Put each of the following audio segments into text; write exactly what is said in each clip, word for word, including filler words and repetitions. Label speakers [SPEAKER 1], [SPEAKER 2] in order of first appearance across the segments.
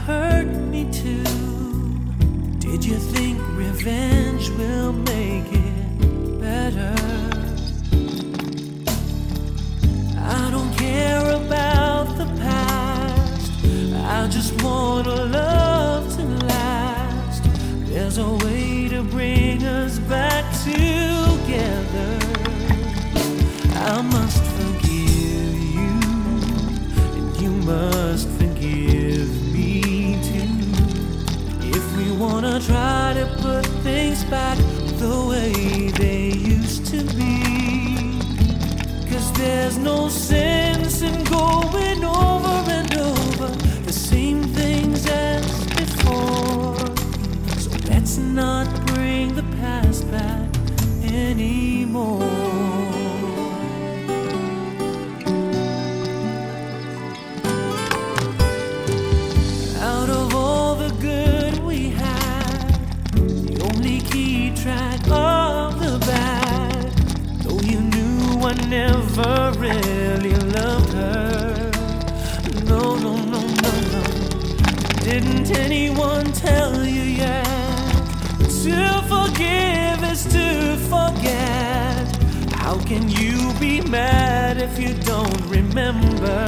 [SPEAKER 1] hurt me too. Did you think revenge will make it better? I don't care about the past, I just want a love to last. There's a way to bring us back together. I must forgive you, and you must forgive me too. If we wanna try to put things back the way they used to be, 'cause there's no sense in going over and over the same things as before. So let's not bring the past back anymore. Out of all the good we had, you only keep track of the bad. Though you knew I never really loved her. No, no, no, no, no. Didn't anyone tell you yet? To forgive is to forget. How can you be mad if you don't remember?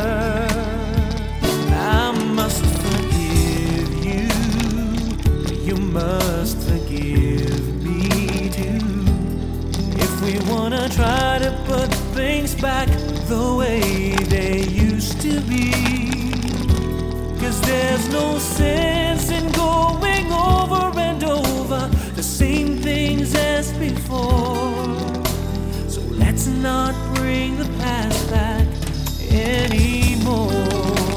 [SPEAKER 1] I must forgive you, you must forgive me too. If we wanna try to put things back the way they used to be, 'cause there's no sense in going over and over the same things as before. So let's not bring the past back anymore.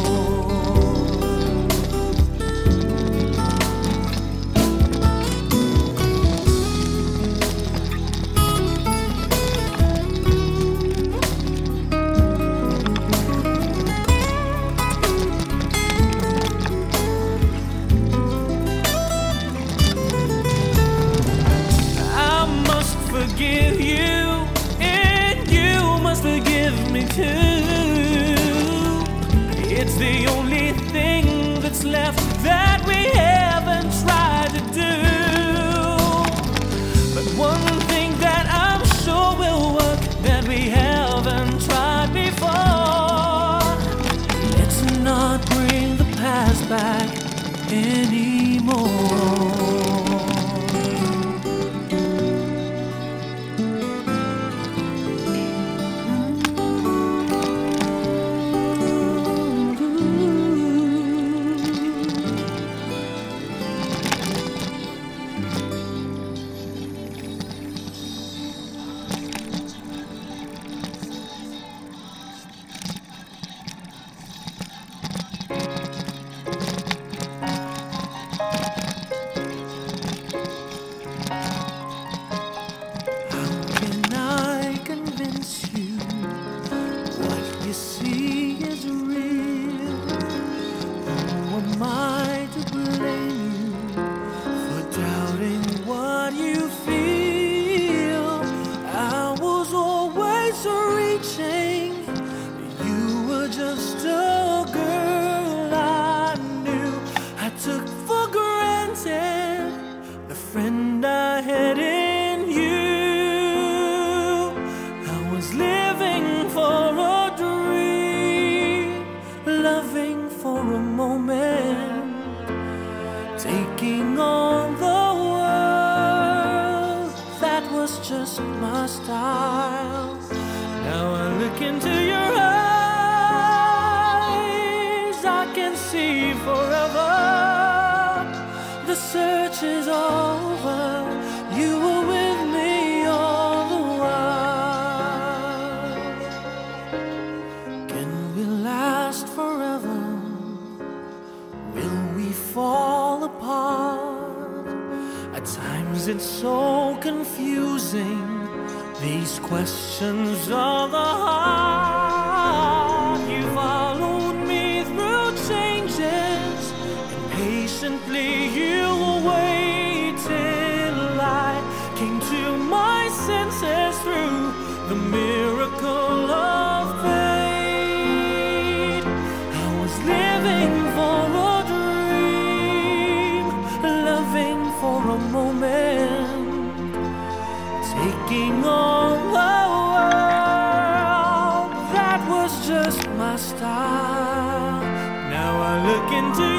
[SPEAKER 1] Forgive you, and you must forgive me too. It's the only thing that's left that we haven't tried to do. But one thing that I'm sure will work that we haven't tried before. Let's not bring the past back anymore. Taking on the world, that was just my style. Now I look into your eyes, I can see forever. The search is over, you were with me all the while. Can we last forever? Will we fall apart? At times it's so confusing, these questions of the heart. You followed me through changes, and patiently you waited till I came to my senses through the miracle of fate. I was living for a dream. taking on the world. That was just my style. Now I look into